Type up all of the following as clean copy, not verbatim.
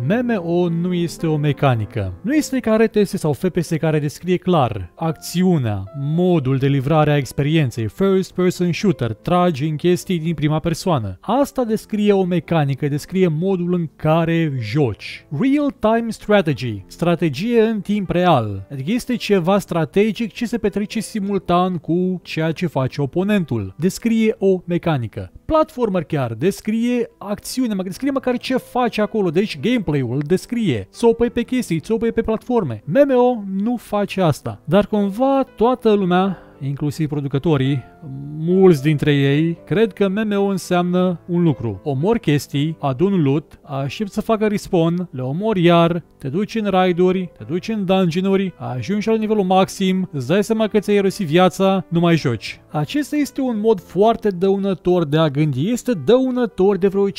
MMO nu este o mecanică. Nu este ca RTS sau FPS care descrie clar acțiunea, modul de livrare a experienței, first person shooter, tragi în chestii din prima persoană. Asta descrie o mecanică, descrie modul în care joci. Real-time strategy, strategie în timp real. Adică este ceva strategic ce se petrece simultan cu ceea ce face oponentul. Descrie o mecanică. Platformer chiar, descrie acțiune, descrie măcar ce face acolo, deci gameplay-ul descrie. Țopăi pe chestii, țopăi pe platforme. MMO nu face asta. Dar cumva toată lumea, inclusiv producătorii, mulți dintre ei, cred că MMO înseamnă un lucru. Omori chestii, adun loot, aștept să facă respawn, le omori iar, te duci în raiduri, te duci în dungeon-uri, ajungi la nivelul maxim, îți dai seama că ți-ai irosit viața, nu mai joci. Acesta este un mod foarte dăunător de a gândi, este dăunător de vreo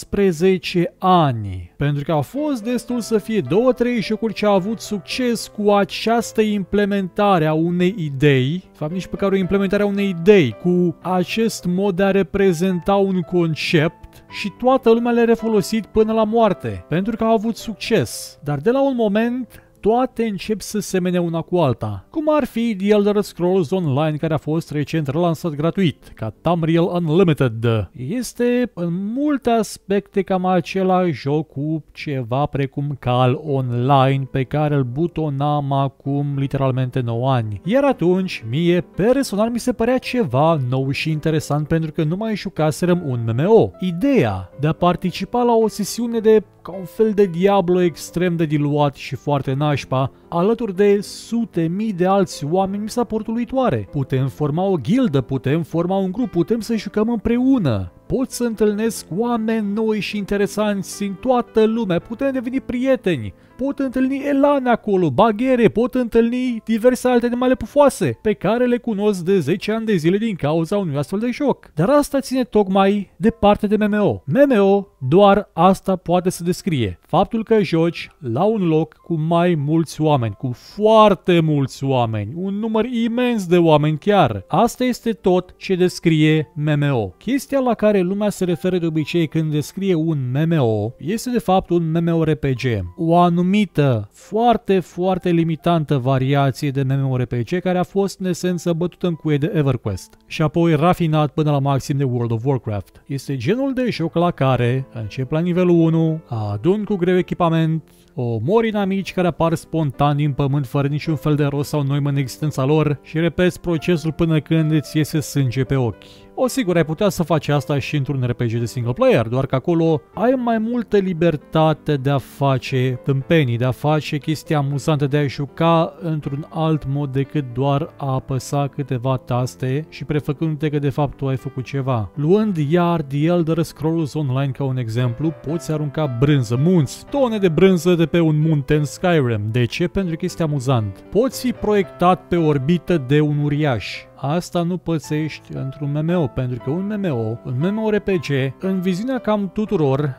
15 ani. Pentru că a fost destul să fie 2-3 jocuri ce au avut succes cu această implementare a unei idei, de fapt nici pe care o implementare a unei idei, cu acest mod de a reprezenta un concept și toată lumea le-a refolosit până la moarte, pentru că au avut succes. Dar de la un moment toate încep să semene una cu alta, cum ar fi The Elder Scrolls Online, care a fost recent relansat gratuit, ca Tamriel Unlimited. Este în multe aspecte cam același joc cu ceva precum Cal Online, pe care îl butonam acum literalmente 9 ani. Iar atunci, mie personal mi se părea ceva nou și interesant pentru că nu mai jucaserăm un MMO. Ideea de a participa la o sesiune de ca un fel de Diablo extrem de diluat și foarte nașpa, alături de sute mii de alți oameni, mi s-a părut uluitoare. Putem forma o ghildă, putem forma un grup, putem să jucăm împreună. Pot să întâlnesc oameni noi și interesanți în toată lumea, putem deveni prieteni, pot întâlni elane acolo, baghere, pot întâlni diverse alte animale pufoase, pe care le cunosc de 10 ani de zile din cauza unui astfel de joc. Dar asta ține tocmai de parte de MMO. MMO doar asta poate să descrie. Faptul că joci la un loc cu mai mulți oameni, cu foarte mulți oameni, un număr imens de oameni chiar. Asta este tot ce descrie MMO. Chestia la care lumea se referă de obicei când descrie un MMO este de fapt un MMORPG. O anumită, foarte limitantă variație de MMORPG care a fost în esență bătută în cuie de EverQuest și apoi rafinat până la maxim de World of Warcraft. Este genul de joc la care încep la nivelul 1, adun cu greu echipament, omori inamici care apar spontan din pământ fără niciun fel de rost sau noimă în existența lor și repeți procesul până când îți iese sânge pe ochi. O, sigur, ai putea să faci asta și într-un RPG de single player, doar că acolo ai mai multă libertate de a face tâmpenii, de a face chestii amuzante, de a juca într-un alt mod decât doar a apăsa câteva taste și prefăcându-te că de fapt tu ai făcut ceva. Luând iar The Elder Scrolls Online ca un exemplu, poți arunca brânză, munți, tone de brânză de pe un munte în Skyrim. De ce? Pentru că este amuzant. Poți fi proiectat pe orbită de un uriaș. Asta nu pățești într-un MMO, pentru că un MMORPG, în viziunea cam tuturor,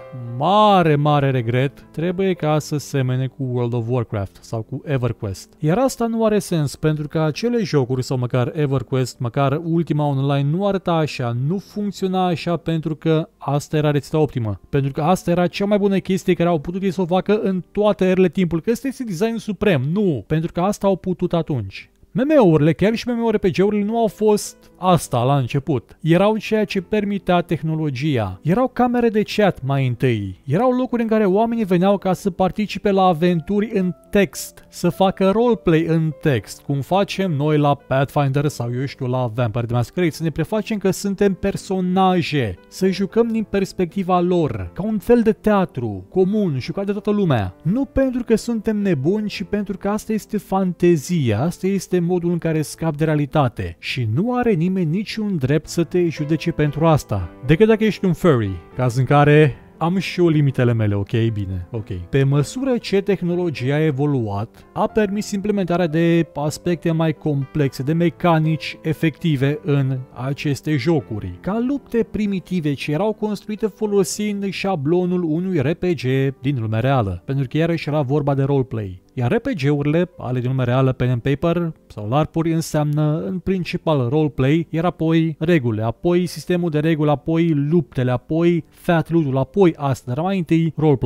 mare regret, trebuie ca să semene cu World of Warcraft sau cu EverQuest. Iar asta nu are sens, pentru că acele jocuri sau măcar EverQuest, măcar Ultima Online nu arăta așa, nu funcționa așa pentru că asta era rețeta optimă. Pentru că asta era cea mai bună chestie care au putut ei să o facă în toate erele timpului, că ăsta este design suprem. Nu, pentru că asta au putut atunci. MMO-urile, chiar și MMORPG-urile nu au fost asta la început. Erau ceea ce permitea tehnologia. Erau camere de chat mai întâi. Erau locuri în care oamenii veneau ca să participe la aventuri în text, să facă roleplay în text, cum facem noi la Pathfinder sau eu știu la Vampire the Masquerade, să ne prefacem că suntem personaje, să jucăm din perspectiva lor, ca un fel de teatru comun, jucat de toată lumea. Nu pentru că suntem nebuni, ci pentru că asta este fantezia, asta este modul în care scapi de realitate și nu are nimeni niciun drept să te judece pentru asta, decât dacă ești un furry, caz în care am și eu limitele mele, ok? Bine, ok. Pe măsură ce tehnologia a evoluat, a permis implementarea de aspecte mai complexe, de mecanici efective în aceste jocuri, ca lupte primitive ce erau construite folosind șablonul unui RPG din lumea reală, pentru că iarăși era vorba de roleplay. Iar RPG-urile, ale din lumea reală, pen and paper sau LARP-uri, înseamnă în principal roleplay, iar apoi regulile, apoi sistemul de reguli, apoi luptele, apoi fat loot-ul, apoi asta, dar mai întâi roleplay.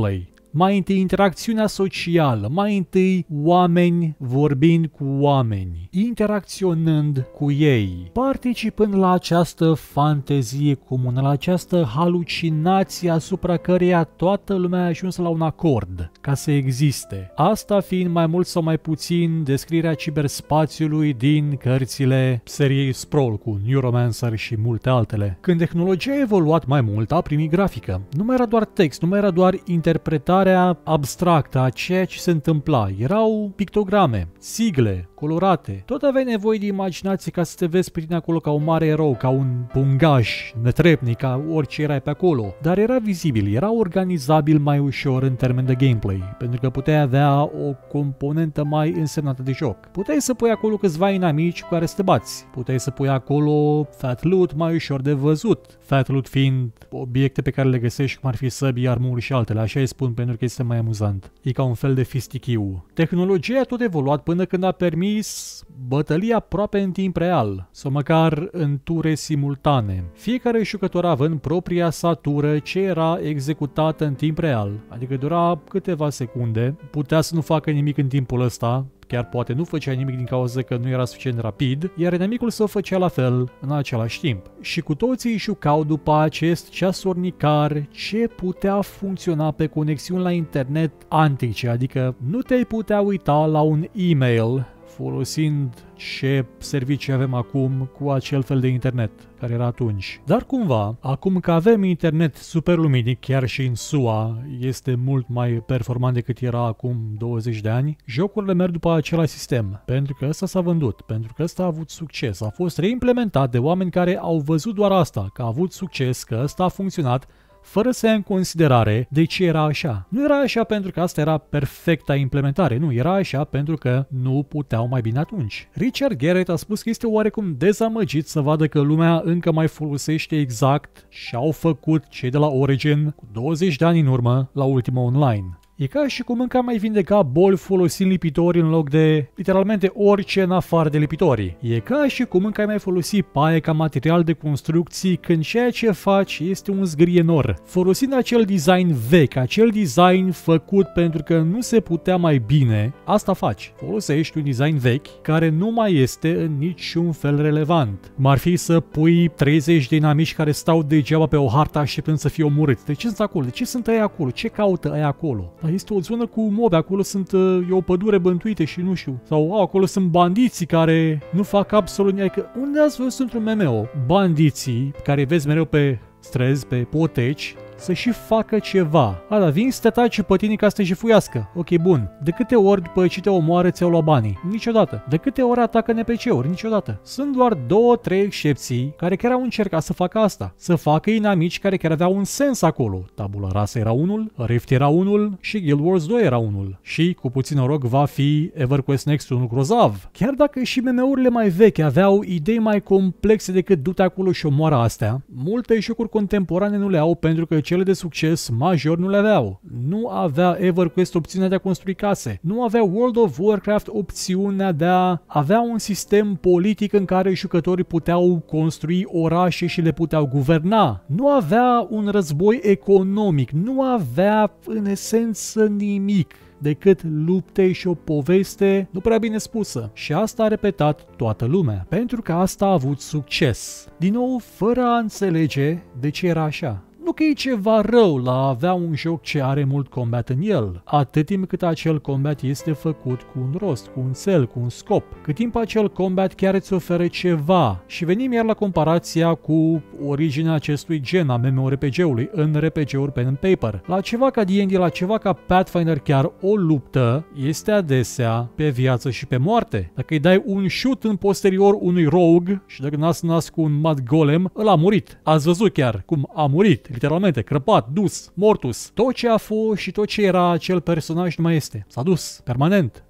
Mai întâi interacțiunea socială, mai întâi oameni vorbind cu oameni, interacționând cu ei, participând la această fantezie comună, la această halucinație asupra căreia toată lumea a ajuns la un acord ca să existe. Asta fiind mai mult sau mai puțin descrierea ciberspațiului din cărțile seriei Sprawl cu Neuromancer și multe altele. Când tehnologia a evoluat mai mult, a primit grafică. Nu mai era doar text, nu mai era doar interpretarea abstractă a ceea ce se întâmpla. Erau pictograme, sigle, colorate. Tot aveai nevoie de imaginație ca să te vezi pe tine acolo ca un mare erou, ca un pungaș netrepnic, ca orice erai pe acolo. Dar era vizibil, era organizabil mai ușor în termen de gameplay, pentru că puteai avea o componentă mai însemnată de joc. Puteai să pui acolo câțiva inamici cu care să te bați. Puteai să pui acolo fat loot mai ușor de văzut. Fat loot fiind obiecte pe care le găsești, cum ar fi săbii, armuri și altele. Așa îi spun pentru că este mai amuzant. E ca un fel de fistichiu. Tehnologia a tot evoluat până când a permis bătălia aproape în timp real, sau măcar în ture simultane. Fiecare jucător având propria sa tură ce era executată în timp real, adică dura câteva secunde, putea să nu facă nimic în timpul ăsta, chiar poate nu făcea nimic din cauza că nu era suficient de rapid, iar inamicul său făcea la fel în același timp. Și cu toții jucau după acest ceasornicar ce putea funcționa pe conexiuni la internet antice, adică nu te-ai putea uita la un e-mail folosind ce servicii avem acum cu acel fel de internet care era atunci. Dar cumva, acum că avem internet super luminic, chiar și în SUA, este mult mai performant decât era acum 20 de ani, jocurile merg după același sistem, pentru că ăsta s-a vândut, pentru că ăsta a avut succes, a fost reimplementat de oameni care au văzut doar asta, că a avut succes, că ăsta a funcționat, fără să ia în considerare de ce era așa. Nu era așa pentru că asta era perfecta implementare, nu, era așa pentru că nu puteau mai bine atunci. Richard Garriott a spus că este oarecum dezamăgit să vadă că lumea încă mai folosește exact ce au făcut cei de la Origin cu 20 de ani în urmă la Ultima Online. E ca și cum încă mai vindeca boli folosind lipitori în loc de literalmente orice în afară de lipitori. E ca și cum încă ai mai folosi paie ca material de construcții când ceea ce faci este un zgârienor. Folosind acel design vechi, acel design făcut pentru că nu se putea mai bine, asta faci. Folosești un design vechi care nu mai este în niciun fel relevant. Cum ar fi să pui 30 de inamici care stau degeaba pe o hartă așteptând să fie omorâți. De ce sunt acolo? De ce sunt aia acolo? Ce caută aia acolo? Este o zonă cu mobe, acolo e o pădure bântuită și nu știu. Sau acolo sunt bandiții care nu fac absolut nimic. Unde ați văzut într-un MMO bandiții care vezi mereu pe străzi, pe poteci, să și facă ceva. Da, vin să te atace pe tine ca să te jefuiască. Ok, bun. De câte ori după ce te omoară ți-au luat banii? Niciodată. De câte ori atacă NPC-uri? Niciodată. Sunt doar 2-3 excepții care chiar au încercat să facă asta. Să facă inamici care chiar aveau un sens acolo. Tabula Rasa era unul, Rift era unul și Guild Wars 2 era unul. Și, cu puțin noroc, va fi EverQuest Next unul grozav. Chiar dacă și MM-urile mai vechi aveau idei mai complexe decât du-te acolo și omoară astea, multe jocuri contemporane nu le au pentru că cele de succes major nu le aveau. Nu avea EverQuest opțiunea de a construi case. Nu avea World of Warcraft opțiunea de a avea un sistem politic în care jucătorii puteau construi orașe și le puteau guverna. Nu avea un război economic. Nu avea în esență nimic decât lupte și o poveste nu prea bine spusă. Și asta a repetat toată lumea, pentru că asta a avut succes. Din nou, fără a înțelege de ce era așa. Nu că e ceva rău la a avea un joc ce are mult combat în el, atât timp cât acel combat este făcut cu un rost, cu un cel, cu un scop, cât timp acel combat chiar îți oferă ceva. Și venim iar la comparația cu originea acestui gen a MMORPG-ului în RPG-uri pen and paper. La ceva ca D&D, la ceva ca Pathfinder, chiar o luptă este adesea pe viață și pe moarte. Dacă îi dai un shoot în posterior unui rogue și dacă nas cu un mad golem, ăla a murit. Ați văzut chiar cum a murit. Literalmente, crăpat, dus, mortus. Tot ce a fost și tot ce era acel personaj nu mai este. S-a dus, permanent.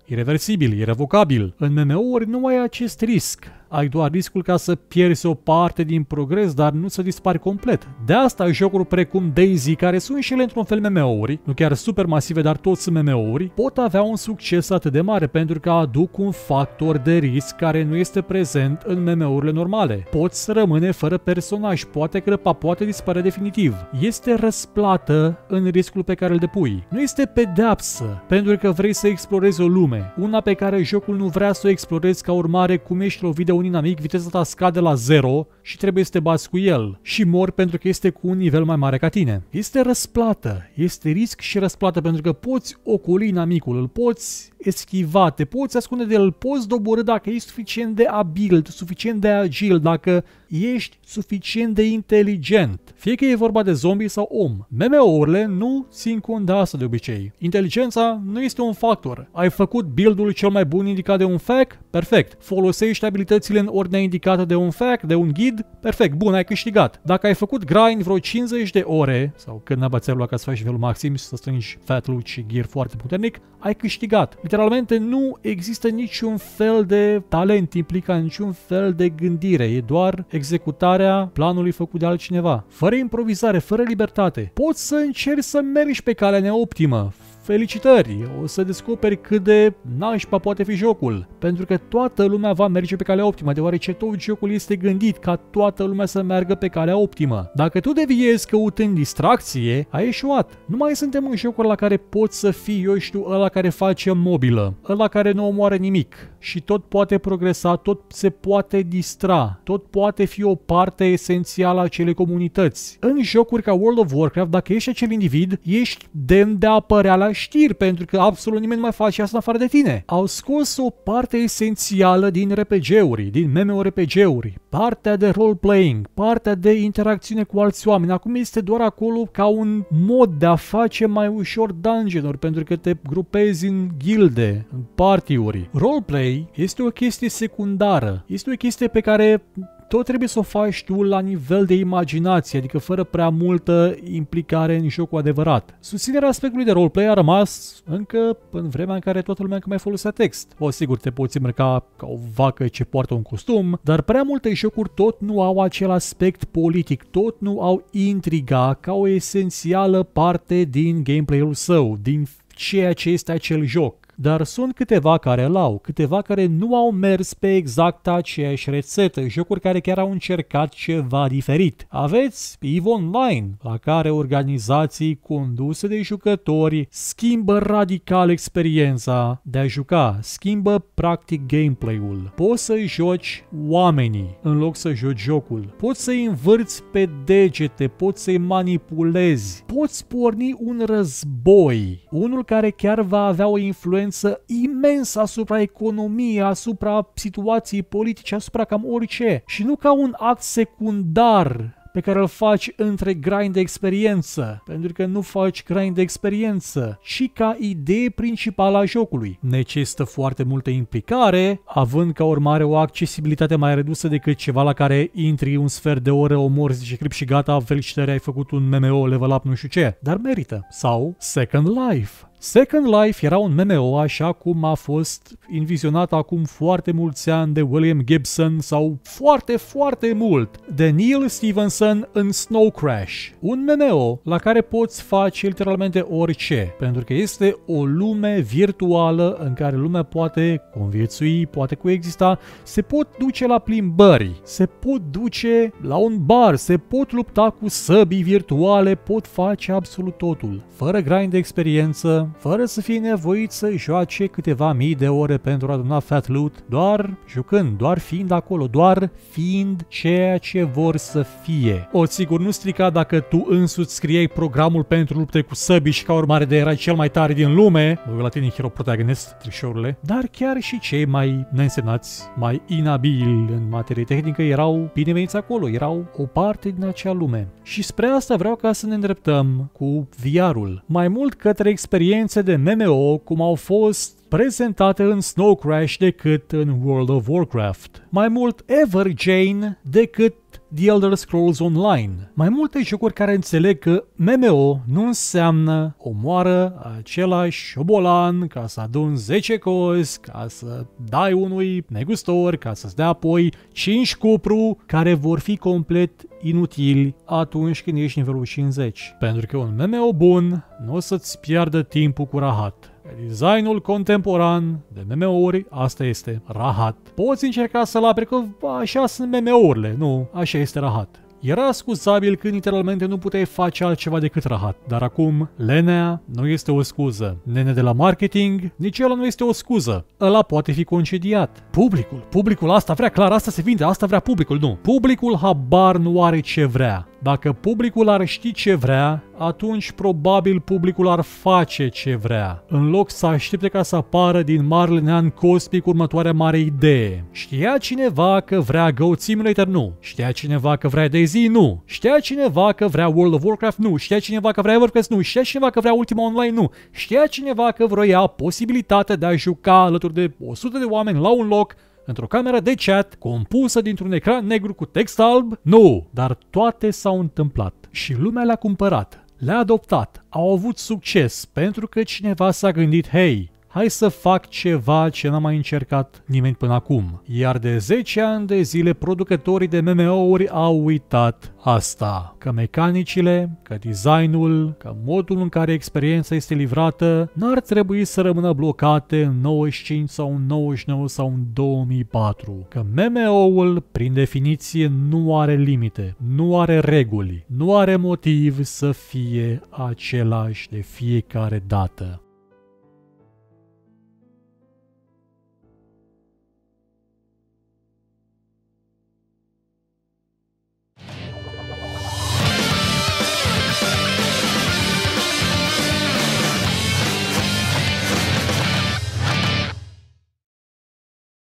irreversibil, irrevocabil. În MMO-uri nu ai acest risc. Ai doar riscul ca să pierzi o parte din progres, dar nu să dispari complet. De asta jocuri precum DayZ, care sunt și ele într-un fel MMO-uri, nu chiar super masive, dar toți sunt MMO-uri, pot avea un succes atât de mare pentru că aduc un factor de risc care nu este prezent în MMO-urile normale. Poți rămâne fără personaj, poate crăpa, poate dispare definitiv. Este răsplată în riscul pe care îl depui. Nu este pedeapsă, pentru că vrei să explorezi o lume, una pe care jocul nu vrea să o explorezi ca urmare cum ești lovit de un inamic, viteza ta scade la 0 și trebuie să te bați cu el și mori pentru că este cu un nivel mai mare ca tine. Este răsplată, este risc și răsplată pentru că poți ocoli inamicul, îl poți eschiva, te poți ascunde de el, poți doborî dacă ești suficient de abil, suficient de agil, dacă ești suficient de inteligent. Fie că e vorba de zombie sau om. MMO-urile nu țin cont de asta de obicei. Inteligența nu este un factor. Ai făcut build-ul cel mai bun indicat de un FAQ? Perfect. Folosești abilitățile în ordinea indicată de un FAQ, de un ghid? Perfect. Bun, ai câștigat. Dacă ai făcut grind vreo 50 de ore, sau când n-a ți-ai luat ca să faci nivelul maxim și să strângi fat loot și gear foarte puternic, ai câștigat. Literalmente nu există niciun fel de talent implicat, niciun fel de gândire. E doar executarea planului făcut de altcineva. Fără improvizare, fără libertate. Poți să încerci să mergi pe calea neoptimă. Felicitări! O să descoperi cât de nașpa poate fi jocul. Pentru că toată lumea va merge pe calea optimă, deoarece tot jocul este gândit ca toată lumea să meargă pe calea optimă. Dacă tu deviezi căutând distracție, ai eșuat. Nu mai suntem în jocuri la care poți să fii, eu știu, ăla care face mobilă, ăla care nu omoară nimic și tot poate progresa, tot se poate distra, tot poate fi o parte esențială a acelei comunități. În jocuri ca World of Warcraft, dacă ești acel individ, ești demn de a apărea la știri, pentru că absolut nimeni nu mai face asta în afară de tine. Au scos o parte esențială din RPG-uri, din MMORPG-uri, partea de role-playing, partea de interacțiune cu alți oameni. Acum este doar acolo ca un mod de a face mai ușor dungeon-uri, pentru că te grupezi în gilde, în party-uri. Roleplay este o chestie secundară, este o chestie pe care tot trebuie să o faci tu la nivel de imaginație, adică fără prea multă implicare în jocul adevărat. Susținerea aspectului de roleplay a rămas încă în vremea în care toată lumea încă mai folosea text. O, sigur, te poți îmbrăca ca o vacă ce poartă un costum, dar prea multe jocuri tot nu au acel aspect politic, tot nu au intriga ca o esențială parte din gameplay-ul său, din ceea ce este acel joc. Dar sunt câteva care l-au, câteva care nu au mers pe exact aceeași rețetă, jocuri care chiar au încercat ceva diferit. Aveți EVE Online, la care organizații conduse de jucători schimbă radical experiența de a juca, schimbă practic gameplay-ul. Poți să joci oamenii în loc să joci jocul, poți să-i învârți pe degete, poți să-i manipulezi, poți porni un război, unul care chiar va avea o influență imensă asupra economiei, asupra situației politice, asupra cam orice. Și nu ca un act secundar pe care îl faci între grind de experiență, pentru că nu faci grind de experiență, ci ca idee principală a jocului. Necesită foarte multă implicare, având ca urmare o accesibilitate mai redusă decât ceva la care intri un sfert de oră, omori 10 clip și gata, felicitări, ai făcut un MMO, level up, nu știu ce, dar merită. Sau Second Life. Second Life era un MMO așa cum a fost invizionat acum foarte mulți ani de William Gibson sau foarte mult de Neil Stephenson în Snow Crash. Un MMO la care poți face literalmente orice, pentru că este o lume virtuală în care lumea poate conviețui, poate coexista, se pot duce la plimbări, se pot duce la un bar, se pot lupta cu săbii virtuale, pot face absolut totul, fără grind de experiență, fără să fie nevoit să joace câteva mii de ore pentru a aduna fat loot, doar jucând, doar fiind acolo, doar fiind ceea ce vor să fie. O, sigur, nu strica dacă tu însuți scriei programul pentru lupte cu săbii și ca urmare de erai cel mai tare din lume, la tine hero protagonist, trișorurile, dar chiar și cei mai neînsemnați, mai inabili în materie tehnică erau bineveniți acolo, erau o parte din acea lume. Și spre asta vreau ca să ne îndreptăm cu VR-ul, mai mult către experiențe de MMO cum au fost prezentate în Snow Crash decât în World of Warcraft. Mai mult Everjane decât The Elder Scrolls Online. Mai multe jocuri care înțeleg că MMO nu înseamnă omoară același șobolan ca să aduni 10 cozi, ca să dai unui negustor, ca să-ți dea apoi 5 cupru care vor fi complet inutili atunci când ești nivelul 50. Pentru că un MMO bun nu o să-ți piardă timpul cu rahat. Designul contemporan de MMO-uri, asta este rahat. Poți încerca să-l apri că așa sunt MMO-urile, nu, așa este rahat. Era scuzabil când literalmente nu puteai face altceva decât rahat, dar acum lenea nu este o scuză. Nene de la marketing, nici ăla nu este o scuză. Ăla poate fi concediat. Publicul asta vrea, clar, asta se vinde, asta vrea publicul, nu. Publicul habar nu are ce vrea. Dacă publicul ar ști ce vrea, atunci probabil publicul ar face ce vrea, în loc să aștepte ca să apară din marele nean cosmic următoarea mare idee. Știa cineva că vrea Goat Simulator? Nu. Știa cineva că vrea DayZ? Nu. Știa cineva că vrea World of Warcraft? Nu. Știa cineva că vrea EverQuest? Nu. Știa cineva că vrea Ultima Online? Nu. Știa cineva că vroia posibilitatea de a juca alături de 100 de oameni la un loc, într-o cameră de chat compusă dintr-un ecran negru cu text alb? Nu, dar toate s-au întâmplat și lumea le-a cumpărat, le-a adoptat, au avut succes pentru că cineva s-a gândit, hei, hai să fac ceva ce n-a mai încercat nimeni până acum. Iar de 10 ani de zile producătorii de MMO-uri au uitat asta. Că mecanicile, că designul, că modul în care experiența este livrată n-ar trebui să rămână blocate în 95 sau în 99 sau în 2004. Că MMO-ul, prin definiție, nu are limite, nu are reguli, nu are motiv să fie același de fiecare dată.